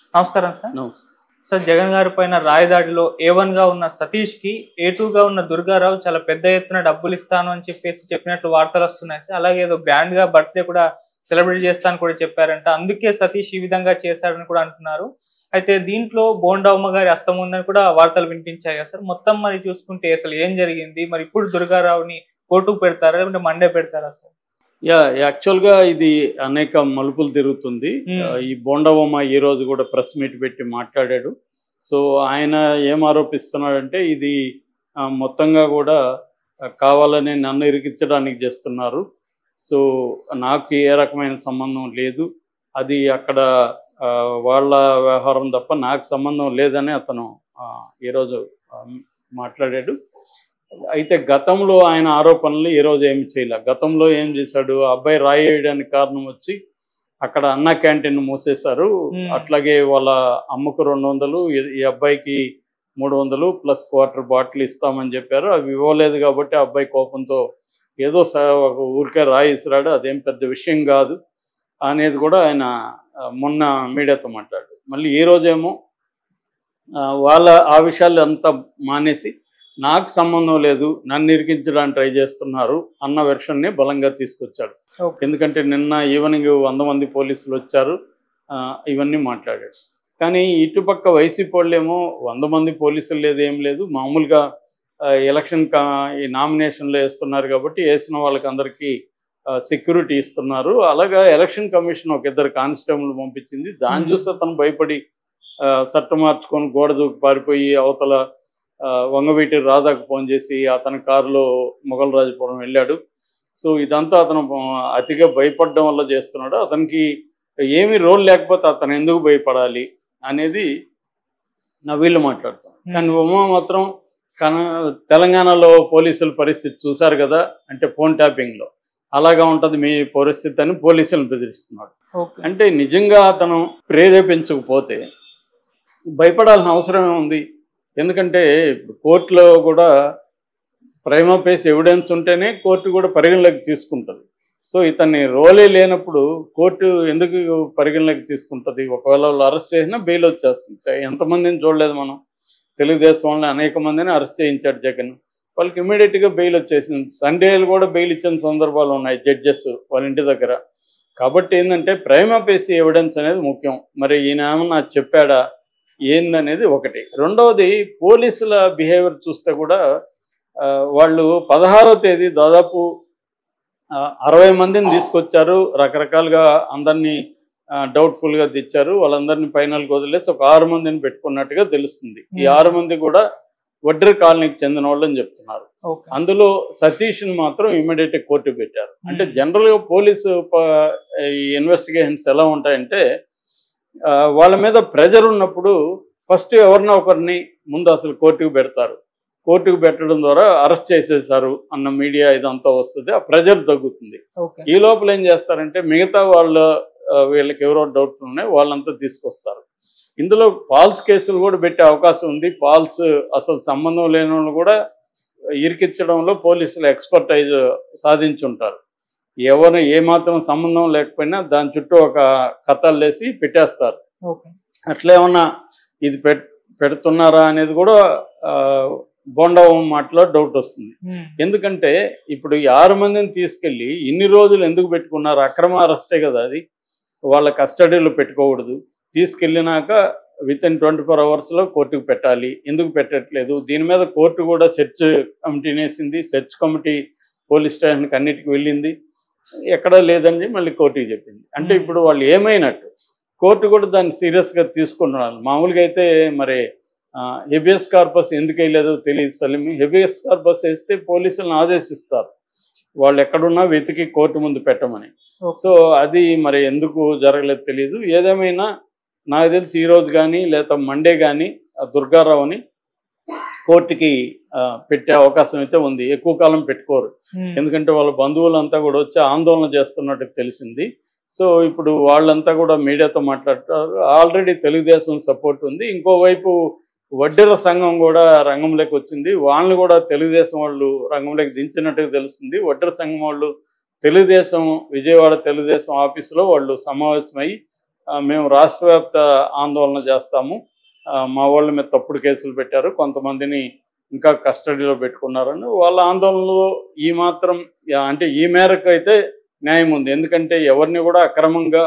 నమస్కారం సార్. నమస్తే సార్, జగన్ గారి పైన రాయదాడిలో A1 గా ఉన్న సతీష్ కి A2 గా ఉన్న దుర్గారావు చాలా పెద్ద ఎత్తున డబ్బులు ఇస్తాను అని చెప్పినట్లు వార్తలు వస్తున్నాయి సార్. అలాగే ఏదో గ్రాండ్ గా బర్త్డే కూడా సెలబ్రేట్ చేస్తాను కూడా చెప్పారంట. అందుకే సతీష్ ఈ విధంగా చేశారని కూడా అంటున్నారు. అయితే దీంట్లో బోండమ్మ గారి హస్తం ఉందని కూడా వార్తలు వినిపించాయి సార్. మొత్తం మరి చూసుకుంటే అసలు ఏం జరిగింది, మరి ఇప్పుడు దుర్గారావుని కోర్టుకు పెడతారా లేదంటే మండే పెడతారా సార్? యాక్చువల్గా ఇది అనేక మలుపులు తిరుగుతుంది. ఈ బోండవమ్మ ఈ రోజు కూడా ప్రెస్ మీట్ పెట్టి మాట్లాడాడు. సో ఆయన ఏం ఆరోపిస్తున్నాడంటే ఇది మొత్తంగా కూడా కావాలని నన్ను ఇరికించడానికి చేస్తున్నారు. సో నాకు ఏ రకమైన సంబంధం లేదు, అది అక్కడ వాళ్ళ వ్యవహారం తప్ప నాకు సంబంధం లేదని అతను ఈరోజు మాట్లాడాడు. అయితే గతంలో ఆయన ఆరోపణలు ఈరోజు ఏమి చేయలే. గతంలో ఏం చేశాడు, అబ్బాయి రాయేయడానికి కారణం వచ్చి అక్కడ అన్న క్యాంటీన్ మూసేశారు. అట్లాగే వాళ్ళ అమ్మకు 200, ఈ అబ్బాయికి 300 ప్లస్ క్వార్టర్ బాటిల్ ఇస్తామని చెప్పారు. అవి ఇవ్వలేదు కాబట్టి అబ్బాయి కోపంతో ఏదో ఒక ఊరికే రాయిసిరాడు, అదేం పెద్ద విషయం కాదు అనేది కూడా ఆయన మొన్న మీడియాతో మాట్లాడాడు. మళ్ళీ ఈ రోజేమో వాళ్ళ ఆ విషయాలు అంతా మానేసి నాకు సంబంధం లేదు, నన్ను ఇరికించడానికి ట్రై చేస్తున్నారు అన్న వెర్షన్ని బలంగా తీసుకొచ్చాడు. ఎందుకంటే నిన్న ఈవినింగ్ 100 మంది పోలీసులు వచ్చారు, ఇవన్నీ మాట్లాడాడు. కానీ ఇటుపక్క వైసీపీ వాళ్ళేమో 100 మంది పోలీసులు లేదు, ఏం లేదు, మామూలుగా ఎలక్షన్ ఈ నామినేషన్లో వేస్తున్నారు కాబట్టి వేసిన వాళ్ళకి అందరికీ సెక్యూరిటీ ఇస్తున్నారు. అలాగా ఎలక్షన్ కమిషన్ ఒక 2 కానిస్టేబుల్ పంపించింది. దాన్ని చూసి అతను భయపడి చట్టం మార్చుకొని గోడ దూకి పారిపోయి అవతల వంగవీటి రాధాకు ఫోన్ చేసి అతని కారులో మొగల్రాజపురం వెళ్ళాడు. సో ఇదంతా అతను అతిగా భయపడడం వల్ల చేస్తున్నాడు. అతనికి ఏమీ రోల్ లేకపోతే అతను ఎందుకు భయపడాలి అనేది వీళ్ళు మాట్లాడుతాం. కానీ ఉమా మాత్రం తెలంగాణలో పోలీసుల పరిస్థితి చూశారు కదా, అంటే ఫోన్ ట్యాపింగ్లో అలాగా ఉంటుంది మీ పరిస్థితి అని పోలీసులను బెదిరిస్తున్నాడు. అంటే నిజంగా అతను ప్రేరేపించకపోతే భయపడాల్సిన అవసరమే ఉంది. ఎందుకంటే కోర్టులో కూడా ప్రైమా ఫేసి ఎవిడెన్స్ ఉంటేనే కోర్టు కూడా పరిగణలోకి తీసుకుంటుంది. సో ఇతన్ని రోలే లేనప్పుడు కోర్టు ఎందుకు పరిగణలోకి తీసుకుంటుంది? ఒకవేళ వాళ్ళు అరెస్ట్ చేసినా బెయిల్ వచ్చేస్తుంది. ఎంతమందిని చూడలేదు మనం, తెలుగుదేశం వాళ్ళని అనేక మందిని అరెస్ట్ చేయించాడు జగన్, వాళ్ళకి ఇమీడియట్గా బెయిల్ వచ్చేసింది. సండేలు కూడా బెయిల్ ఇచ్చిన సందర్భాలు ఉన్నాయి జడ్జెస్ వాళ్ళ ఇంటి దగ్గర. కాబట్టి ఏంటంటే ప్రైమా ఫేసి ఎవిడెన్స్ అనేది ముఖ్యం. మరి ఈయన ఏమన్నా చెప్పాడా ఏందనేది ఒకటి. రెండవది పోలీసుల బిహేవియర్ చూస్తే కూడా వాళ్ళు 16వ తేదీ దాదాపు 60 మందిని తీసుకొచ్చారు, రకరకాలుగా అందరినీ డౌట్ఫుల్గా తెచ్చారు. వాళ్ళందరినీ ఫైనల్కి వదిలేసి ఒక 6 మందిని పెట్టుకున్నట్టుగా తెలుస్తుంది. ఈ 6 మంది కూడా వడ్డెర కాలనీకి చెందిన వాళ్ళని చెప్తున్నారు. అందులో సతీష్ని మాత్రం ఇమీడియట్గా కోర్టు పెట్టారు. అంటే జనరల్గా పోలీసు ఈ ఇన్వెస్టిగేషన్స్ ఎలా ఉంటాయంటే వాళ్ళ మీద ప్రెజర్ ఉన్నప్పుడు ఫస్ట్ ఎవరినో ఒకరిని ముందు అసలు కోర్టుకు పెడతారు. కోర్టుకు పెట్టడం ద్వారా అరెస్ట్ చేసేసారు అన్న మీడియా ఇదంతా వస్తుంది, ఆ ప్రెజర్ తగ్గుతుంది. ఈ లోపల ఏం చేస్తారంటే మిగతా వీళ్ళకి ఎవరో డౌట్లు ఉన్నాయి వాళ్ళంతా తీసుకొస్తారు. ఇందులో ఫాల్స్ కేసులు కూడా పెట్టే అవకాశం ఉంది. ఫాల్స్ అసలు సంబంధం లేని వాళ్ళు కూడా ఇరికించడంలో పోలీసులు ఎక్స్పర్టైజ్ సాధించుంటారు. ఎవరు ఏమాత్రం సంబంధం లేకపోయినా దాని చుట్టూ ఒక కథలు వేసి పెట్టేస్తారు. అట్లేమన్నా ఇది పెడుతున్నారా అనేది కూడా బోండవం మాటలో డౌట్ వస్తుంది. ఎందుకంటే ఇప్పుడు ఈ 6 మందిని తీసుకెళ్ళి ఇన్ని రోజులు ఎందుకు పెట్టుకున్నారు? అక్రమ అరెస్టే కదా అది, వాళ్ళ కస్టడీలో పెట్టుకోకూడదు. తీసుకెళ్ళినాక వితిన్ 24 అవర్స్లో కోర్టుకు పెట్టాలి. ఎందుకు పెట్టట్లేదు? దీని మీద కోర్టు కూడా సెర్చ్ కమిటీని వేసింది. సెర్చ్ కమిటీ పోలీస్ స్టేషన్కి అన్నిటికీ వెళ్ళింది, ఎక్కడా లేదని మళ్ళీ కోర్టుకి చెప్పింది. అంటే ఇప్పుడు వాళ్ళు ఏమైనట్టు? కోర్టు కూడా దాన్ని సీరియస్గా తీసుకుంటున్నారు. మామూలుగా అయితే మరి హెబియస్ కార్పస్ ఎందుకు వేయలేదో తెలియదు సలీమి. హెబియస్ కార్పస్ వేస్తే పోలీసులను ఆదేశిస్తారు వాళ్ళు ఎక్కడున్నా వెతికి కోర్టు ముందు పెట్టమని. సో అది మరి ఎందుకు జరగలేదు తెలియదు. ఏదేమైనా నాకు తెలిసి ఈరోజు కానీ లేదా మండే కానీ దుర్గారావుని కోర్టుకి పెట్టే అవకాశం అయితే ఉంది. ఎక్కువ కాలం పెట్టుకోరు, ఎందుకంటే వాళ్ళ బంధువులంతా కూడా వచ్చి ఆందోళన చేస్తున్నట్టు తెలిసింది. సో ఇప్పుడు వాళ్ళంతా కూడా మీడియాతో మాట్లాడుతారు. ఆల్రెడీ తెలుగుదేశం సపోర్ట్ ఉంది. ఇంకోవైపు వడ్డెర సంఘం కూడా రంగంలోకి వచ్చింది. వాళ్ళని కూడా తెలుగుదేశం వాళ్ళు రంగంలోకి దించినట్టుగా తెలుస్తుంది. వడ్డెర సంఘం వాళ్ళు తెలుగుదేశం విజయవాడ తెలుగుదేశం ఆఫీసులో వాళ్ళు సమావేశమై మేము రాష్ట్ర వ్యాప్త ఆందోళన చేస్తాము, మా వాళ్ళ మీద తప్పుడు కేసులు పెట్టారు, కొంతమందిని ఇంకా కస్టడీలో పెట్టుకున్నారని వాళ్ళ ఆందోళనలో ఈ మాత్రం అంటే ఈ మేరకు అయితే న్యాయం ఉంది. ఎందుకంటే ఎవరిని కూడా అక్రమంగా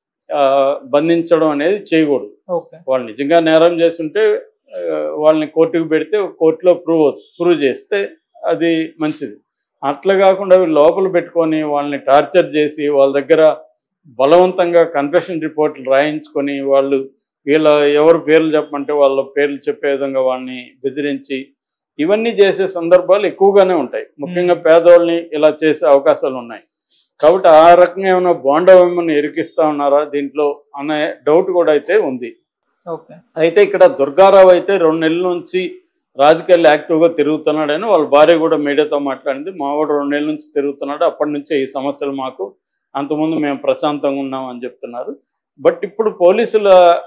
బంధించడం అనేది చేయకూడదు. వాళ్ళు నిజంగా నేరం చేస్తుంటే వాళ్ళని కోర్టుకు పెడితే కోర్టులో ప్రూవ్ చేస్తే అది మంచిది. అట్లా కాకుండా వీళ్ళు లోపల పెట్టుకొని వాళ్ళని టార్చర్ చేసి వాళ్ళ దగ్గర బలవంతంగా కన్ఫెషన్ రిపోర్ట్లు రాయించుకొని వాళ్ళు ఎవరు పేర్లు చెప్పమంటే వాళ్ళ పేర్లు చెప్పే విధంగా వాళ్ళని బెదిరించి ఇవన్నీ చేసే సందర్భాలు ఎక్కువగానే ఉంటాయి. ముఖ్యంగా పేదవాళ్ళని ఇలా చేసే అవకాశాలు ఉన్నాయి. కాబట్టి ఆ రకంగా ఏమైనా బోండవమ్మని ఇరికిస్తా ఉన్నారా దీంట్లో అనే డౌట్ కూడా అయితే ఉంది. అయితే ఇక్కడ దుర్గారావు అయితే 2 నెలల నుంచి రాజకీయాలు యాక్టివ్గా తిరుగుతున్నాడని వాళ్ళ భార్య కూడా మీడియాతో మాట్లాడింది. మావాడు 2 నెలల నుంచి తిరుగుతున్నాడు, అప్పటి నుంచే ఈ సమస్యలు మాకు, అంతకుముందు మేము ప్రశాంతంగా ఉన్నామని చెప్తున్నారు. బట్ ఇప్పుడు పోలీసుల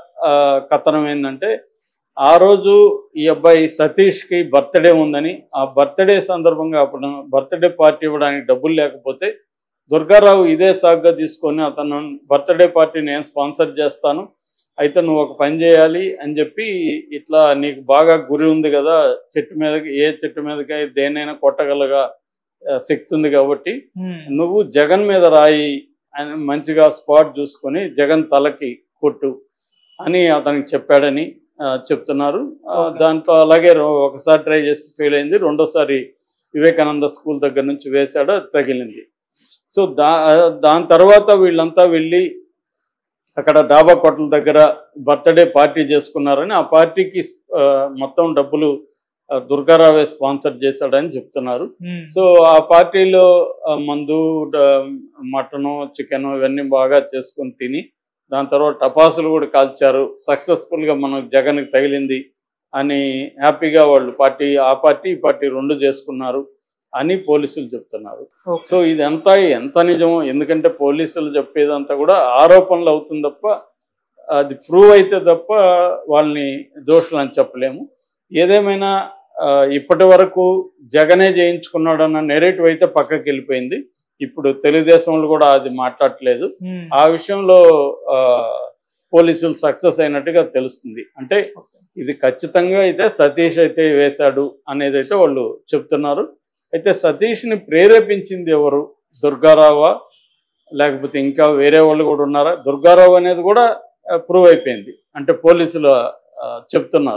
కథనం ఏంటంటే ఆ రోజు ఈ అబ్బాయి సతీష్కి బర్త్డే ఉందని, ఆ బర్త్డే సందర్భంగా అప్పుడు బర్త్డే పార్టీ ఇవ్వడానికి డబ్బులు లేకపోతే దుర్గారావు ఇదే సాగ్గా తీసుకొని అతను బర్త్డే పార్టీని నేను స్పాన్సర్ చేస్తాను, అయితే నువ్వు ఒక పని చేయాలి అని చెప్పి, ఇట్లా నీకు బాగా గురి ఉంది కదా, చెట్టు మీదకి ఏ చెట్టు మీదకి దేనైనా కొట్టగలగా శక్తి ఉంది కాబట్టి నువ్వు జగన్ మీద రాయి అని మంచిగా స్పాట్ చూసుకొని జగన్ తలకి కొట్టు అని అతనికి చెప్పాడని చెప్తున్నారు. దాంట్లో అలాగే ఒకసారి ట్రై చేస్తే ఫెయిల్ అయింది, రెండోసారి వివేకానంద స్కూల్ దగ్గర నుంచి వేశాడు, అది తగిలింది. సో దాని తర్వాత వీళ్ళంతా వెళ్ళి అక్కడ డాబా కొట్టల దగ్గర బర్త్డే పార్టీ చేసుకున్నారని, ఆ పార్టీకి మొత్తం డబ్బులు దుర్గారావే స్పాన్సర్ చేశాడని చెప్తున్నారు. సో ఆ పార్టీలో మందు, మటను, చికెను ఇవన్నీ బాగా చేసుకొని తిని దాని తర్వాత టపాసులు కూడా కాల్చారు, సక్సెస్ఫుల్గా మనకు జగన్కి తగిలింది అని హ్యాపీగా వాళ్ళు ఆ పార్టీ ఈ పార్టీ 2 చేసుకున్నారు అని పోలీసులు చెప్తున్నారు. సో ఇదంతా ఎంత నిజమో, ఎందుకంటే పోలీసులు చెప్పేదంతా కూడా ఆరోపణలు అవుతుంది తప్ప అది ప్రూవ్ అయితే తప్ప వాళ్ళని దోషులు అని చెప్పలేము. ఏదేమైనా ఇప్పటి వరకు జగనే చేయించుకున్నాడన్న నెరేటివ్ అయితే పక్కకి వెళ్ళిపోయింది. ఇప్పుడు తెలుగుదేశంలో కూడా అది మాట్లాడట్లేదు. ఆ విషయంలో పోలీసులు సక్సెస్ అయినట్టుగా తెలుస్తుంది. అంటే ఇది ఖచ్చితంగా అయితే సతీష్ అయితే వేశాడు అనేది అయితే వాళ్ళు చెప్తున్నారు. అయితే సతీష్ని ప్రేరేపించింది ఎవరు, దుర్గారావా లేకపోతే ఇంకా వేరే వాళ్ళు కూడా ఉన్నారా? దుర్గారావు అనేది కూడా ప్రూవ్ అయిపోయింది, అంటే పోలీసులు చెప్తున్నారు.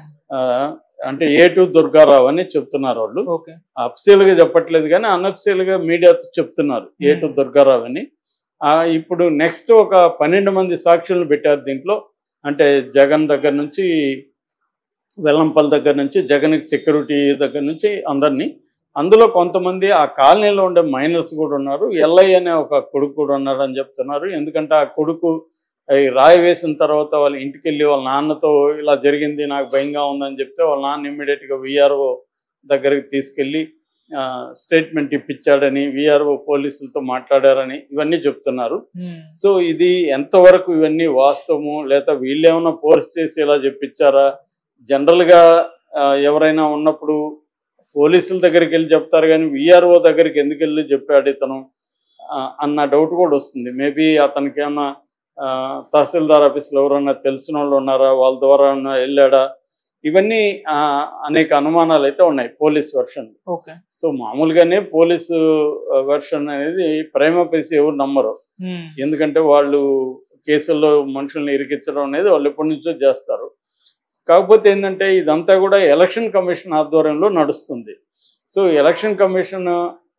అంటే A2 దుర్గారావు అని చెప్తున్నారు వాళ్ళు. అఫీషియల్గా చెప్పట్లేదు కానీ అన్అఫీషియల్గా మీడియాతో చెప్తున్నారు A2 దుర్గారావు అని. ఇప్పుడు నెక్స్ట్ ఒక 12 మంది సాక్షులను పెట్టారు దీంట్లో. అంటే జగన్ దగ్గర నుంచి, వెల్లంపల్లి దగ్గర నుంచి, జగన్కి సెక్యూరిటీ దగ్గర నుంచి అందరినీ. అందులో కొంతమంది ఆ కాలనీలో ఉండే మైనర్స్ కూడా ఉన్నారు, ఎల్ఐ అనే ఒక కొడుకు కూడా ఉన్నాడు అని చెప్తున్నారు. ఎందుకంటే ఆ కొడుకు రాయి వేసిన తర్వాత వాళ్ళ ఇంటికి వెళ్ళి వాళ్ళ నాన్నతో ఇలా జరిగింది, నాకు భయంగా ఉందని చెప్తే వాళ్ళ నాన్న ఇమ్మీడియట్గా VRO దగ్గరికి తీసుకెళ్ళి స్టేట్మెంట్ ఇప్పించాడని, VRO పోలీసులతో మాట్లాడారని ఇవన్నీ చెప్తున్నారు. సో ఇది ఎంతవరకు ఇవన్నీ వాస్తవము, లేదా వీళ్ళేమన్నా ఫోర్స్ చేసి ఇలా చెప్పించారా? జనరల్గా ఎవరైనా ఉన్నప్పుడు పోలీసుల దగ్గరికి వెళ్ళి చెప్తారు కానీ VRO దగ్గరికి ఎందుకు వెళ్ళి చెప్పాడు ఇతను అన్న డౌట్ కూడా వస్తుంది. మేబీ అతనికి ఏమన్నా తహసీల్దార్ ఆఫీసులో ఎవరన్నా తెలిసిన వాళ్ళు ఉన్నారా, వాళ్ళ ద్వారా వెళ్ళాడా, ఇవన్నీ అనేక అనుమానాలు అయితే ఉన్నాయి పోలీస్ వెర్షన్. సో మామూలుగానే పోలీసు వెర్షన్ అనేది ప్రైమా ఫేసి ఎవరు నమ్మరు, ఎందుకంటే వాళ్ళు కేసుల్లో మనుషుల్ని ఇరికించడం అనేది వాళ్ళు ఎప్పటి నుంచో చేస్తారు. కాకపోతే ఏంటంటే ఇదంతా కూడా ఎలక్షన్ కమిషన్ ఆధ్వర్యంలో నడుస్తుంది. సో ఎలక్షన్ కమిషన్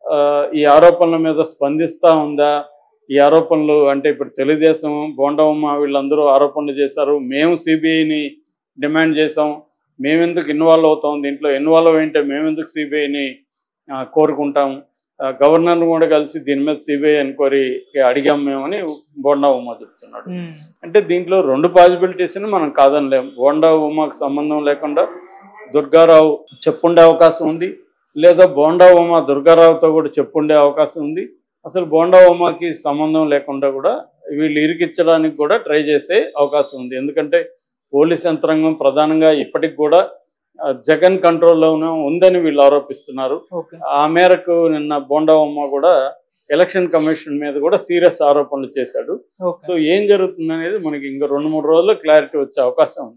ఈ ఆరోపణల మీద స్పందిస్తూ ఉందా? ఈ ఆరోపణలు అంటే ఇప్పుడు తెలుగుదేశం, బోండవమ్మ వీళ్ళందరూ ఆరోపణలు చేశారు, మేము CBIని డిమాండ్ చేసాం, మేమెందుకు ఇన్వాల్వ్ అవుతాం, దీంట్లో ఇన్వాల్వ్ అయింటే మేమెందుకు CBIని కోరుకుంటాం, గవర్నర్ను కూడా కలిసి దీని మీద CBI ఎంక్వైరీకి అడిగాం మేమని బోండవమ్మ చెప్తున్నాడు. అంటే దీంట్లో 2 పాసిబిలిటీస్ని మనం కాదనలేం. బోండవమ్మకు సంబంధం లేకుండా దుర్గారావు చెప్పుండే అవకాశం ఉంది, లేదా బోండవమ్మ దుర్గారావుతో కూడా చెప్పుండే అవకాశం ఉంది. అసలు బోండవమ్మకి సంబంధం లేకుండా కూడా వీళ్ళు ఇరికించడానికి కూడా ట్రై చేసే అవకాశం ఉంది. ఎందుకంటే పోలీస్ యంత్రాంగం ప్రధానంగా ఇప్పటికి కూడా జగన్ కంట్రోల్లోనే ఉందని వీళ్ళు ఆరోపిస్తున్నారు. ఆ మేరకు నిన్న బోండవమ్మ కూడా ఎలక్షన్ కమిషన్ మీద కూడా సీరియస్ ఆరోపణలు చేశాడు. సో ఏం జరుగుతుంది అనేది మనకి ఇంకా 2-3 రోజుల్లో క్లారిటీ వచ్చే అవకాశం ఉంది.